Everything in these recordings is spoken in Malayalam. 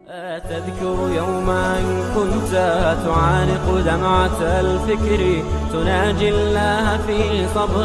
تذكر يوما كنت تعانق دمعة الفكر تناجي الله في صبر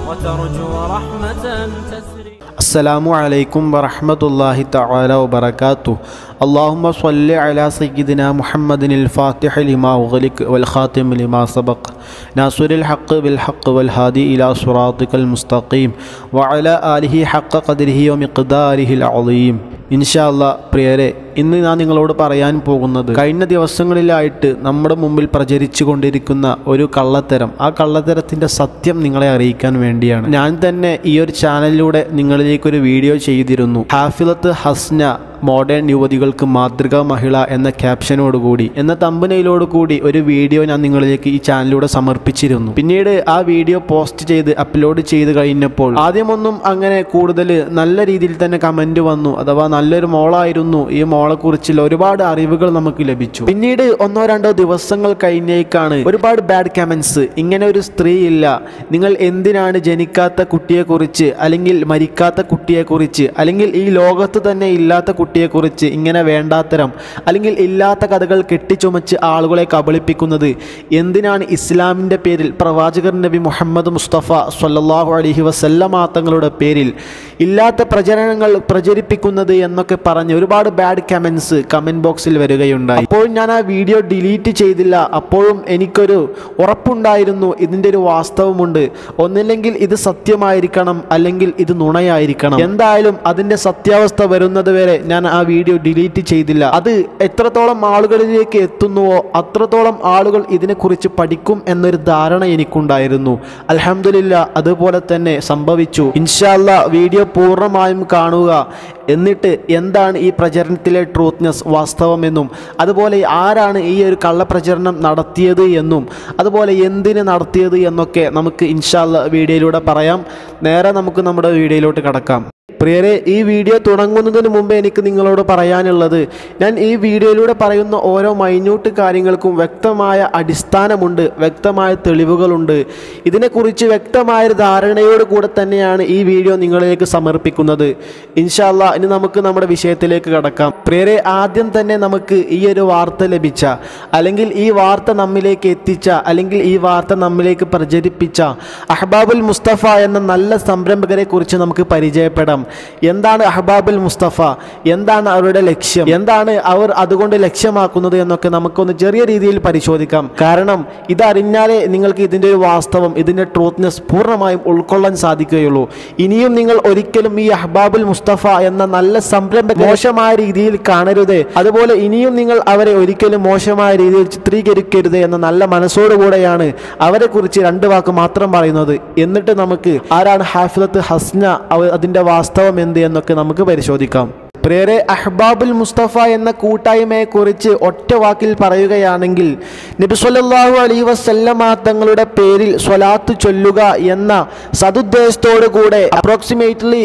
وترجو رحمة تسري. السلام عليكم ورحمة الله تعالى وبركاته. اللهم صل على سيدنا محمد الفاتح لما أغلق والخاتم لما سبق ناصر الحق بالحق والهادي إلى صراطك المستقيم وعلى آله حق قدره ومقداره العظيم. ഇൻഷാല്ലാ പ്രിയരെ, ഇന്ന് ഞാൻ നിങ്ങളോട് പറയാൻ പോകുന്നത് കഴിഞ്ഞ ദിവസങ്ങളിലായിട്ട് നമ്മുടെ മുമ്പിൽ പ്രചരിച്ചു കൊണ്ടിരിക്കുന്ന ഒരു കള്ളത്തരം, ആ കള്ളത്തരത്തിൻ്റെ സത്യം നിങ്ങളെ അറിയിക്കാൻ വേണ്ടിയാണ്. ഞാൻ തന്നെ ഈ ഒരു ചാനലിലൂടെ നിങ്ങളിലേക്കൊരു വീഡിയോ ചെയ്തിരുന്നു. ഹാഫിലത്ത് ഹസ്ന മോഡേൺ യുവതികൾക്ക് മാതൃകാ മഹിള എന്ന ക്യാപ്ഷനോടുകൂടി, എന്ന തമ്പനയിലോടുകൂടി ഒരു വീഡിയോ ഞാൻ നിങ്ങളിലേക്ക് ഈ ചാനലിലൂടെ സമർപ്പിച്ചിരുന്നു. പിന്നീട് ആ വീഡിയോ പോസ്റ്റ് ചെയ്ത് അപ്ലോഡ് ചെയ്ത് കഴിഞ്ഞപ്പോൾ ആദ്യമൊന്നും അങ്ങനെ കൂടുതൽ നല്ല രീതിയിൽ തന്നെ കമൻറ്റ് വന്നു. അഥവാ നല്ലൊരു മോളായിരുന്നു, ഈ മോളെക്കുറിച്ചുള്ള ഒരുപാട് അറിവുകൾ നമുക്ക് ലഭിച്ചു. പിന്നീട് ഒന്നോ രണ്ടോ ദിവസങ്ങൾ കഴിഞ്ഞേക്കാണ് ഒരുപാട് ബാഡ് കമൻസ്. ഇങ്ങനെ ഒരു സ്ത്രീ ഇല്ല, നിങ്ങൾ എന്തിനാണ് ജനിക്കാത്ത കുട്ടിയെക്കുറിച്ച്, അല്ലെങ്കിൽ മരിക്കാത്ത കുട്ടിയെക്കുറിച്ച്, അല്ലെങ്കിൽ ഈ ലോകത്ത് തന്നെ ഇല്ലാത്ത കുട്ടിയെക്കുറിച്ച് ഇങ്ങനെ വേണ്ടാത്തരം അല്ലെങ്കിൽ ഇല്ലാത്ത കഥകൾ കെട്ടിച്ചുമച്ച് ആളുകളെ കബളിപ്പിക്കുന്നത് എന്തിനാണ്? ഇസ്ലാമിൻ്റെ പേരിൽ, പ്രവാചകർ നബി മുഹമ്മദ് മുസ്തഫ സ്വല്ലല്ലാഹു അലൈഹി വസല്ലമ തങ്ങളുടെ പേരിൽ ഇല്ലാത്ത പ്രചരണങ്ങൾ പ്രചരിപ്പിക്കുന്നത് എന്നൊക്കെ പറഞ്ഞ് ഒരുപാട് ബാഡ് കമൻസ് കമൻറ്റ് ബോക്സിൽ വരികയുണ്ടായി. അപ്പോൾ ഞാൻ ആ വീഡിയോ ഡിലീറ്റ് ചെയ്തില്ല. അപ്പോഴും എനിക്കൊരു ഉറപ്പുണ്ടായിരുന്നു, ഇതിൻ്റെ ഒരു വാസ്തവമുണ്ട്. ഒന്നില്ലെങ്കിൽ ഇത് സത്യമായിരിക്കണം, അല്ലെങ്കിൽ ഇത് നുണയായിരിക്കണം. എന്തായാലും അതിൻ്റെ സത്യാവസ്ഥ വരുന്നത് വരെ ഞാൻ ആ വീഡിയോ ഡിലീറ്റ് ചെയ്തില്ല. അത് എത്രത്തോളം ആളുകളിലേക്ക് എത്തുന്നുവോ അത്രത്തോളം ആളുകൾ ഇതിനെക്കുറിച്ച് പഠിക്കും എന്നൊരു ധാരണ എനിക്കുണ്ടായിരുന്നു. അൽഹംദുലില്ലാ, അതുപോലെ തന്നെ സംഭവിച്ചു. ഇൻഷാ അല്ലാഹ് വീഡിയോ പൂർണ്ണമായും കാണുക. എന്നിട്ട് എന്താണ് ഈ പ്രചരണത്തിലെ ട്രൂത്ത്നെസ്, വാസ്തവമെന്നും, അതുപോലെ ആരാണ് ഈ ഒരു കള്ളപ്രചരണം നടത്തിയത് എന്നും, അതുപോലെ എന്തിന് നടത്തിയത് എന്നൊക്കെ നമുക്ക് ഇൻഷാ അല്ലാഹ് വീഡിയോയിലൂടെ പറയാം. നേരെ നമുക്ക് നമ്മുടെ വീഡിയോയിലോട്ട് കടക്കാം. പ്രിയരെ, ഈ വീഡിയോ തുടങ്ങുന്നതിന് മുമ്പ് എനിക്ക് നിങ്ങളോട് പറയാനുള്ളത്, ഞാൻ ഈ വീഡിയോയിലൂടെ പറയുന്ന ഓരോ മൈന്യൂട്ട് കാര്യങ്ങൾക്കും വ്യക്തമായ അടിസ്ഥാനമുണ്ട്, വ്യക്തമായ തെളിവുകളുണ്ട്. ഇതിനെക്കുറിച്ച് വ്യക്തമായൊരു ധാരണയോട് കൂടെ തന്നെയാണ് ഈ വീഡിയോ നിങ്ങളിലേക്ക് സമർപ്പിക്കുന്നത്. ഇൻഷാ അല്ലാഹ് ഇനി നമുക്ക് നമ്മുടെ വിഷയത്തിലേക്ക് കടക്കാം. പ്രിയരെ, ആദ്യം തന്നെ നമുക്ക് ഈ ഒരു വാർത്ത ലഭിച്ച, അല്ലെങ്കിൽ ഈ വാർത്ത നമ്മിലേക്ക് എത്തിച്ച, അല്ലെങ്കിൽ ഈ വാർത്ത നമ്മിലേക്ക് പ്രചരിപ്പിച്ച അഹ്ബാബുൽ മുസ്തഫ എന്ന നല്ല സംരംഭകരെ കുറിച്ച് നമുക്ക് പരിചയപ്പെടാം. എന്താണ് അഹ്ബാബുൽ മുസ്തഫ, എന്താണ് അവരുടെ ലക്ഷ്യം, എന്താണ് അവർ അതുകൊണ്ട് ലക്ഷ്യമാക്കുന്നത് എന്നൊക്കെ നമുക്കൊന്ന് ചെറിയ രീതിയിൽ പരിശോധിക്കാം. കാരണം ഇതറിഞ്ഞാലേ നിങ്ങൾക്ക് ഇതിൻ്റെ ഒരു വാസ്തവം, ഇതിൻ്റെ ട്രൂത്ത്നെസ് പൂർണ്ണമായും ഉൾക്കൊള്ളാൻ സാധിക്കുകയുള്ളൂ. ഇനിയും നിങ്ങൾ ഒരിക്കലും ഈ അഹ്ബാബുൽ മുസ്തഫ എന്ന നല്ല സംരംഭം മോശമായ രീതിയിൽ കാണരുത്. അതുപോലെ ഇനിയും നിങ്ങൾ അവരെ ഒരിക്കലും മോശമായ രീതിയിൽ ചിത്രീകരിക്കരുത് എന്ന നല്ല മനസ്സോടുകൂടെയാണ് അവരെ കുറിച്ച് രണ്ട് വാക്ക് മാത്രം പറയുന്നത്. എന്നിട്ട് നമുക്ക് ആരാണ് ഹാഫിലത്ത് ഹസ്ന, അതിൻ്റെ വാസ്തവം എന്ത് എന്നൊക്കെ നമുക്ക് പരിശോധിക്കാം. പ്രിയരെ, അഹ്ബാബുൽ മുസ്തഫ എന്ന കൂട്ടായ്മയെക്കുറിച്ച് ഒറ്റ വാക്കിൽ പറയുകയാണെങ്കിൽ, നബി സല്ലല്ലാഹു അലൈഹി വസല്ലമ തങ്ങളുടെ പേരിൽ സ്വലാത്ത് ചൊല്ലുക എന്ന സദുദ്ദേശത്തോടു കൂടെ അപ്രോക്സിമേറ്റ്ലി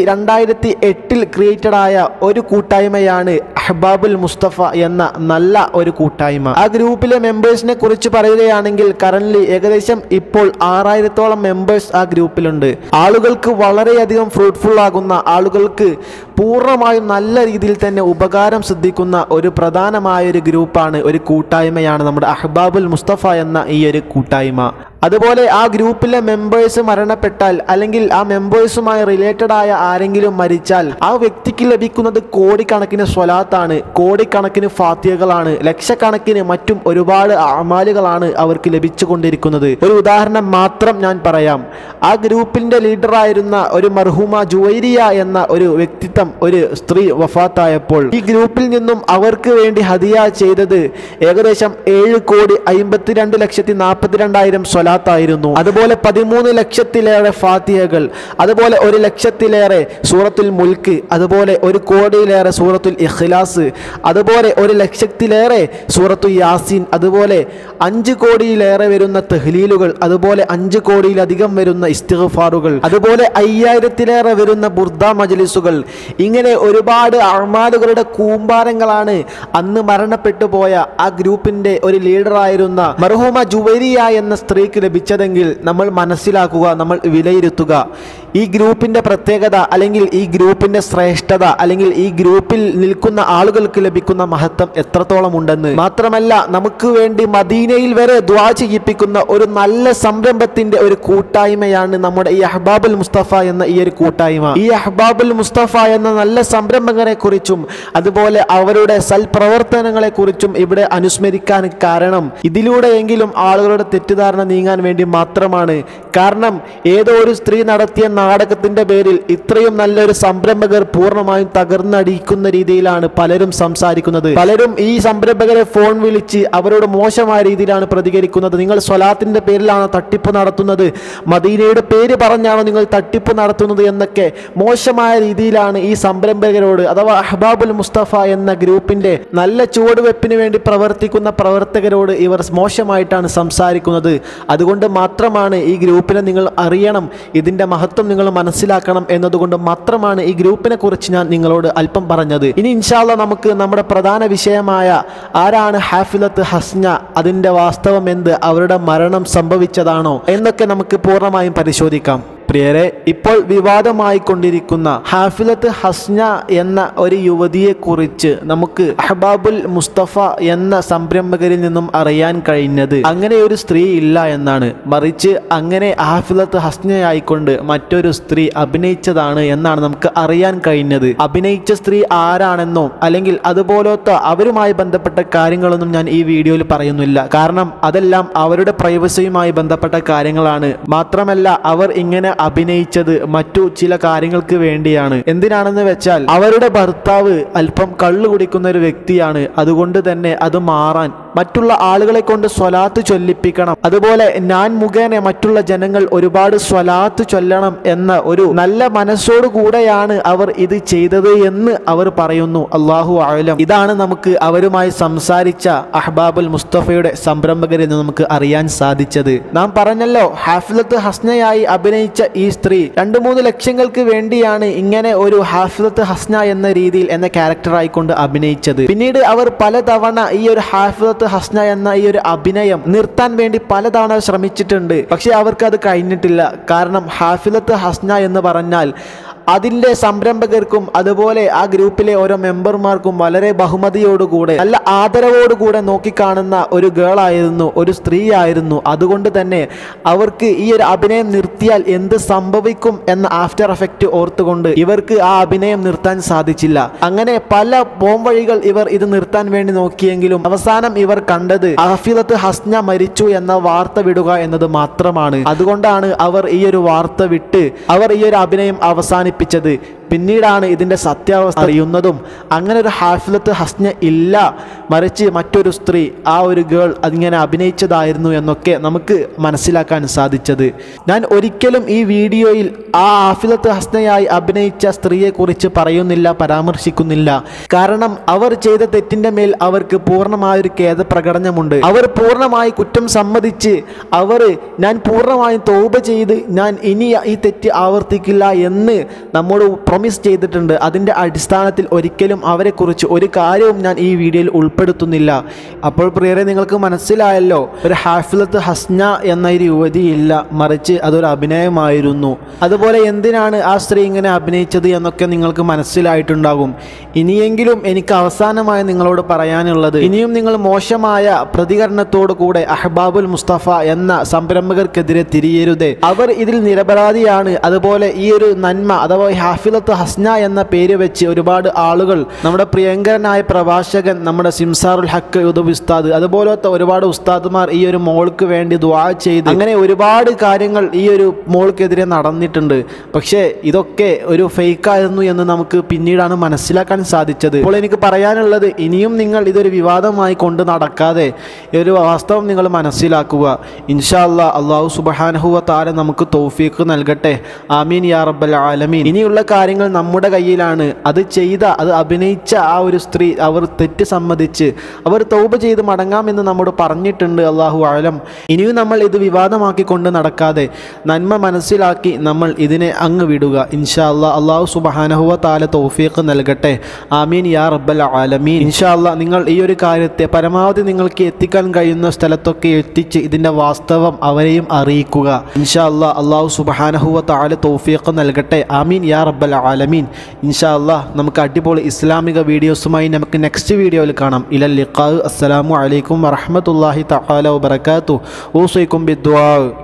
2008 ക്രിയേറ്റഡ് ആയ ഒരു കൂട്ടായ്മയാണ് അഹ്ബാബുൽ മുസ്തഫ എന്ന നല്ല ഒരു കൂട്ടായ്മ. ആ ഗ്രൂപ്പിലെ മെമ്പേഴ്സിനെ കുറിച്ച് പറയുകയാണെങ്കിൽ കറന്റ് ഏകദേശം ഇപ്പോൾ 6000-ഓളം മെമ്പേഴ്സ് ആ ഗ്രൂപ്പിലുണ്ട്. ആളുകൾക്ക് വളരെയധികം ഫ്രൂട്ട്ഫുൾ ആകുന്ന, ആളുകൾക്ക് പൂർണ്ണമായും നല്ല രീതിയിൽ തന്നെ ഉപകാരം സിദ്ധിക്കുന്ന ഒരു പ്രധാനമായ ഒരു ഗ്രൂപ്പാണ്, ഒരു കൂട്ടായ്മയാണ് നമ്മുടെ അഹ്ബാബുൽ മുസ്തഫ എന്ന ഈ ഒരു കൂട്ടായ്മ. അതുപോലെ ആ ഗ്രൂപ്പിലെ മെമ്പേഴ്സ് മരണപ്പെട്ടാൽ, അല്ലെങ്കിൽ ആ മെമ്പേഴ്സുമായി റിലേറ്റഡ് ആയ ആരെങ്കിലും മരിച്ചാൽ, ആ വ്യക്തിക്ക് ലഭിക്കുന്നത് കോടിക്കണക്കിന് സ്വലാത്താണ്, കോടിക്കണക്കിന് ഫാത്തിഹകളാണ്, ലക്ഷക്കണക്കിന് മറ്റും ഒരുപാട് അമാലുകളാണ് അവർക്ക് ലഭിച്ചുകൊണ്ടിരിക്കുന്നത്. ഒരു ഉദാഹരണം മാത്രം ഞാൻ പറയാം. ആ ഗ്രൂപ്പിൻ്റെ ലീഡറായിരുന്ന ഒരു മർഹൂമ ജുവൈരിയ എന്ന ഒരു വ്യക്തിത്വം, ഒരു സ്ത്രീ വഫാത്തായപ്പോൾ ഈ ഗ്രൂപ്പിൽ നിന്നും അവർക്ക് വേണ്ടി ഹദിയ ചെയ്തത് ഏകദേശം 7,52,42,000 സ്വലാത്തായിരുന്നു. അതുപോലെ 13 ലക്ഷത്തിലേറെ ഫാത്തിഹകൾ, അതുപോലെ 1 ലക്ഷത്തിലേറെ സൂറത്തുൽ മുൽക്ക്, അതുപോലെ 1 കോടിയിലേറെ സൂറത്തുൽ ഇഖ്ലാസ്, അതുപോലെ 1 ലക്ഷത്തിലേറെ സൂറത്തുൽ യാസീൻ, അതുപോലെ 5 കോടിയിലേറെ വരുന്ന തഹ്ലീലുകൾ, അതുപോലെ 5 കോടിയിലധികം വരുന്ന ഇസ്തിഗ്ഫാറുകൾ, അതുപോലെ 5000-ലേറെ വരുന്ന ബുർദ മജ്ലിസുകൾ. ഇങ്ങനെ ഒരുപാട് അഅ്മാലുകളുടെ കൂമ്പാരങ്ങളാണ് അന്ന് മരണപ്പെട്ടു പോയ ആ ഗ്രൂപ്പിന്റെ ഒരു ലീഡറായിരുന്ന മർഹൂമ ജുവൈരിയ എന്ന സ്ത്രീക്ക് ലഭിച്ചതെങ്കിൽ നമ്മൾ മനസ്സിലാക്കുക, നമ്മൾ വിലയിരുത്തുക. ഈ ഗ്രൂപ്പിൻ്റെ പ്രത്യേകത അല്ലെങ്കിൽ ഈ ഗ്രൂപ്പിൻ്റെ ശ്രേഷ്ഠത അല്ലെങ്കിൽ ഈ ഗ്രൂപ്പിൽ നിൽക്കുന്ന ആളുകൾക്ക് ലഭിക്കുന്ന മഹത്വം എത്രത്തോളം ഉണ്ടെന്ന്. മാത്രമല്ല നമുക്ക് വേണ്ടി മദീനയിൽ വരെ ദുആ ചെയ്യിപ്പിക്കുന്ന ഒരു നല്ല സംരംഭത്തിൻ്റെ ഒരു കൂട്ടായ്മയാണ് നമ്മുടെ ഈ അഹ്ബാബുൽ മുസ്തഫ എന്ന ഈ ഒരു കൂട്ടായ്മ. ഈ അഹ്ബാബുൽ മുസ്തഫ എന്ന നല്ല സംരംഭങ്ങളെ കുറിച്ചും അതുപോലെ അവരുടെ സൽപ്രവർത്തനങ്ങളെ കുറിച്ചും ഇവിടെ അനുസ്മരിക്കാൻ കാരണം ഇതിലൂടെയെങ്കിലും ആളുകളുടെ തെറ്റിദ്ധാരണ നീങ്ങാൻ വേണ്ടി മാത്രമാണ്. കാരണം ഏതോ ഒരു സ്ത്രീ നടത്തിയ നാടകത്തിന്റെ പേരിൽ ഇത്രയും നല്ലൊരു സംരംഭകർ പൂർണ്ണമായും തകർന്നടിക്കുന്ന രീതിയിലാണ് പലരും സംസാരിക്കുന്നത്. പലരും ഈ സംരംഭകരെ ഫോൺ വിളിച്ച് അവരോട് മോശമായ രീതിയിലാണ് പ്രതികരിക്കുന്നത്. നിങ്ങൾ സ്വലാത്തിന്റെ പേരിലാണ് തട്ടിപ്പ് നടത്തുന്നത്, മദീനയുടെ പേര് പറഞ്ഞാണോ നിങ്ങൾ തട്ടിപ്പ് നടത്തുന്നത് എന്നൊക്കെ മോശമായ രീതിയിലാണ് ഈ സംരംഭകരോട് അഥവാ അഹ്ബാബുൽ മുസ്തഫ എന്ന ഗ്രൂപ്പിന്റെ നല്ല ചുവടുവെപ്പിന് വേണ്ടി പ്രവർത്തിക്കുന്ന പ്രവർത്തകരോട് ഇവർ മോശമായിട്ടാണ് സംസാരിക്കുന്നത്. അതുകൊണ്ട് മാത്രമാണ് ഈ ഗ്രൂപ്പിനെ നിങ്ങൾ അറിയണം, ഇതിന്റെ മഹത്വം നിങ്ങൾ മനസ്സിലാക്കണം എന്നതുകൊണ്ട് മാത്രമാണ് ഈ ഗ്രൂപ്പിനെ കുറിച്ച് ഞാൻ നിങ്ങളോട് അല്പം പറഞ്ഞത്. ഇനി ഇൻഷാ അല്ലാഹ് നമുക്ക് നമ്മുടെ പ്രധാന വിഷയമായ ആരാണ് ഹാഫിലത്ത് ഹസ്ന, അതിന്റെ വാസ്തവം എന്ത്, അവരുടെ മരണം സംഭവിച്ചതാണോ എന്നൊക്കെ നമുക്ക് പൂർണ്ണമായും പരിശോധിക്കാം. പ്രിയരെ, ഇപ്പോൾ വിവാദമായി കൊണ്ടിരിക്കുന്ന ഹാഫിലത്ത് ഹസ്ന എന്ന ഒരു യുവതിയെ കുറിച്ച് നമുക്ക് അഹ്ബാബുൽ മുസ്തഫ എന്ന സംരംഭകരിൽ നിന്നും അറിയാൻ കഴിഞ്ഞത് അങ്ങനെ ഒരു സ്ത്രീ ഇല്ല എന്നാണ്. മറിച്ച് അങ്ങനെ ഹാഫിലത്ത് ഹസ്നയായിക്കൊണ്ട് മറ്റൊരു സ്ത്രീ അഭിനയിച്ചതാണ് എന്നാണ് നമുക്ക് അറിയാൻ കഴിഞ്ഞത്. അഭിനയിച്ച സ്ത്രീ ആരാണെന്നോ അല്ലെങ്കിൽ അതുപോലത്തെ അവരുമായി ബന്ധപ്പെട്ട കാര്യങ്ങളൊന്നും ഞാൻ ഈ വീഡിയോയിൽ പറയുന്നില്ല. കാരണം അതെല്ലാം അവരുടെ പ്രൈവസിയുമായി ബന്ധപ്പെട്ട കാര്യങ്ങളാണ്. മാത്രമല്ല അവർ ഇങ്ങനെ അഭിനയിച്ചത് മറ്റു ചില കാര്യങ്ങൾക്ക് വേണ്ടിയാണ്. എന്തിനാണെന്ന് വെച്ചാൽ അവരുടെ ഭർത്താവ് അല്പം കള്ളു കുടിക്കുന്ന ഒരു വ്യക്തിയാണ്. അതുകൊണ്ട് തന്നെ അത് മാറാൻ മറ്റുള്ള ആളുകളെ കൊണ്ട് സ്വലാത്ത് ചൊല്ലിപ്പിക്കണം, അതുപോലെ ഞാൻ മുഖേന മറ്റുള്ള ജനങ്ങൾ ഒരുപാട് സ്വലാത്ത് ചൊല്ലണം എന്ന ഒരു നല്ല മനസ്സോടു കൂടെയാണ് അവർ ഇത് ചെയ്തത് എന്ന് അവർ പറയുന്നു. അല്ലാഹു അഅലം. ഇതാണ് നമുക്ക് അവരുമായി സംസാരിച്ച അഹ്ബാബുൽ മുസ്തഫയുടെ സംരംഭകരിൽ നിന്ന് നമുക്ക് അറിയാൻ സാധിച്ചത്. നാം പറഞ്ഞല്ലോ, ഹാഫിലത്ത് ഹസ്നയായി അഭിനയിച്ച ഈ സ്ത്രീ 2-3 ലക്ഷങ്ങൾക്ക് വേണ്ടിയാണ് ഇങ്ങനെ ഒരു ഹാഫിലത്ത് ഹസ്ന എന്ന രീതിയിൽ എന്ന ക്യാരക്ടറായിക്കൊണ്ട് അഭിനയിച്ചത്. പിന്നീട് അവർ പലതവണ ഈ ഒരു ഹാഫിലത്ത് ഹസ്ന എന്ന ഈ ഒരു അഭിനയം നിർത്താൻ വേണ്ടി പലതവണ ശ്രമിച്ചിട്ടുണ്ട്. പക്ഷെ അവർക്ക് അത് കഴിഞ്ഞിട്ടില്ല. കാരണം ഹാഫിലത്ത് ഹസ്ന എന്ന് പറഞ്ഞാൽ അതിൻ്റെ സംരംഭകർക്കും അതുപോലെ ആ ഗ്രൂപ്പിലെ ഓരോ മെമ്പർമാർക്കും വളരെ ബഹുമതിയോടുകൂടെ നല്ല ആദരവോടുകൂടെ നോക്കിക്കാണുന്ന ഒരു ഗേളായിരുന്നു, ഒരു സ്ത്രീ ആയിരുന്നു. അതുകൊണ്ട് തന്നെ അവർക്ക് ഈ ഒരു അഭിനയം നിർത്തിയാൽ എന്ത് സംഭവിക്കും എന്ന ആഫ്റ്റർ എഫക്റ്റ് ഓർത്തുകൊണ്ട് ഇവർക്ക് ആ അഭിനയം നിർത്താൻ സാധിച്ചില്ല. അങ്ങനെ പല പോംവഴികൾ ഇവർ ഇത് നിർത്താൻ വേണ്ടി നോക്കിയെങ്കിലും അവസാനം ഇവർ കണ്ടത് ഹാഫിലത്ത് ഹസ്ന മരിച്ചു എന്ന വാർത്ത വിടുക എന്നത് മാത്രമാണ്. അതുകൊണ്ടാണ് അവർ ഈ ഒരു വാർത്ത വിട്ട് അവർ ഈ ഒരു അഭിനയം അവസാനിപ്പിച്ചത്. പിന്നീടാണ് ഇതിൻ്റെ സത്യാവസ്ഥ അറിയുന്നതും അങ്ങനെ ഒരു ഹാഫിലത്ത് ഹസ്ന ഇല്ല, മറിച്ച് മറ്റൊരു സ്ത്രീ, ആ ഒരു ഗേൾ അതിങ്ങനെ അഭിനയിച്ചതായിരുന്നു എന്നൊക്കെ നമുക്ക് മനസ്സിലാക്കാൻ സാധിച്ചത്. ഞാൻ ഒരിക്കലും ഈ വീഡിയോയിൽ ആ ഹാഫിലത്ത് ഹസ്നയായി അഭിനയിച്ച സ്ത്രീയെക്കുറിച്ച് പറയുന്നില്ല, പരാമർശിക്കുന്നില്ല. കാരണം അവർ ചെയ്ത തെറ്റിൻ്റെ മേൽ അവർക്ക് പൂർണ്ണമായൊരു ഖേദപ്രകടനമുണ്ട്. അവർ പൂർണ്ണമായി കുറ്റം സമ്മതിച്ച് ഞാൻ പൂർണ്ണമായും തൗബ ചെയ്ത് ഞാൻ ഇനി ഈ തെറ്റ് ആവർത്തിക്കില്ല എന്ന് നമ്മോട് പ്രോമിസ് ചെയ്തിട്ടുണ്ട്. അതിൻ്റെ അടിസ്ഥാനത്തിൽ ഒരിക്കലും അവരെക്കുറിച്ച് ഒരു കാര്യവും ഞാൻ ഈ വീഡിയോയിൽ ഉൾപ്പെടുത്തുന്നില്ല. അപ്പോൾ പ്രിയരെ, നിങ്ങൾക്ക് മനസ്സിലായല്ലോ, ഒരു ഹാഫിലത്ത് ഹസ്ന എന്ന ഒരു യുവതി ഇല്ല, മറിച്ച് അതൊരു അഭിനയമായിരുന്നു. അതുപോലെ എന്തിനാണ് ആ സ്ത്രീ ഇങ്ങനെ അഭിനയിച്ചത് എന്നൊക്കെ നിങ്ങൾക്ക് മനസ്സിലായിട്ടുണ്ടാകും. ഇനിയെങ്കിലും എനിക്ക് അവസാനമായി നിങ്ങളോട് പറയാനുള്ളത്, ഇനിയും നിങ്ങൾ മോശമായ പ്രതികരണത്തോടു കൂടെ അഹ്ബാബുൽ മുസ്തഫ എന്ന സംരംഭകർക്കെതിരെ തിരിയരുത്. അവർ ഇതിൽ നിരപരാധിയാണ്. അതുപോലെ ഈ ഒരു നന്മ അഥവാ ഹാഫിലത്ത് ഹസ്ന എന്ന പേര് വെച്ച് ഒരുപാട് ആളുകൾ, നമ്മുടെ പ്രിയങ്കരനായ പ്രഭാഷകൻ നമ്മുടെ സിംസാറുൽ ഹക്ക് ഉസ്താദ്, അതുപോലത്തെ ഒരുപാട് ഉസ്താദ്മാർ ഈ ഒരു മോൾക്ക് വേണ്ടി ദുആ ചെയ്ത് അങ്ങനെ ഒരുപാട് കാര്യങ്ങൾ ഈ ഒരു മോൾക്കെതിരെ നടന്നിട്ടുണ്ട്. പക്ഷേ ഇതൊക്കെ ഒരു ഫേക്കായിരുന്നു എന്ന് നമുക്ക് പിന്നീടാണ് മനസ്സിലാക്കാൻ സാധിച്ചത്. അപ്പോൾ എനിക്ക് പറയാനുള്ളത്, ഇനിയും നിങ്ങൾ ഇതൊരു വിവാദമായി കൊണ്ട് നടക്കാതെ ഈ ഒരു വാസ്തവം നിങ്ങൾ മനസ്സിലാക്കുക. ഇൻഷാ അല്ലാഹ് അല്ലാഹു സുബ്ഹാനഹു വ തആല നമുക്ക് തൗഫീഖ് നൽകട്ടെ. ആമീൻ യാ റബ്ബൽ ആലമീൻ. ഇനിയുള്ള കാര്യങ്ങൾ കാര്യങ്ങൾ നമ്മുടെ കയ്യിലാണ്. അത് അഭിനയിച്ച ആ ഒരു സ്ത്രീ അവർ തെറ്റ് സമ്മതിച്ച് അവർ തൗബ ചെയ്ത് മടങ്ങാമെന്ന് നമ്മോട് പറഞ്ഞിട്ടുണ്ട്. അല്ലാഹു അഅലം. ഇനിയും നമ്മൾ ഇത് വിവാദമാക്കിക്കൊണ്ട് നടക്കാതെ നന്മ മനസ്സിലാക്കി നമ്മൾ ഇതിനെ അങ്ങ് വിടുക. ഇൻഷാ അല്ലാഹ്. അല്ലാഹു സുബ്ഹാനഹു വ തആല തൗഫീഖ് നൽകട്ടെ. ആമീൻ യാ റബ്ബൽ ആലമീൻ. ഇൻഷാ അല്ലാഹ് നിങ്ങൾ ഈ ഒരു കാര്യത്തെ പരമാവധി നിങ്ങൾക്ക് എത്തിക്കാൻ കഴിയുന്ന സ്ഥലത്തൊക്കെ എത്തിച്ച് ഇതിൻ്റെ വാസ്തവം അവരെയും അറിയിക്കുക. ഇൻഷാ അല്ലാഹ്. അല്ലാഹു സുബ്ഹാനഹു വ തആല തൗഫീഖ് നൽകട്ടെ. ആമീൻ യാ റബ്ബൽ ആലമീൻ. ഇൻഷാ അല്ലാഹ് നമുക്ക് അടിപൊളി ഇസ്ലാമിക വീഡിയോസുമായി നമുക്ക് നെക്സ്റ്റ് വീഡിയോയിൽ കാണാം. ഇലൽ ലിഖാ. അസ്സലാമു അലൈക്കും വറഹ്മത്തുള്ളാഹി തആല വബറകാതുഹു. ഊസൈക്കും ബിദ്ദുആ.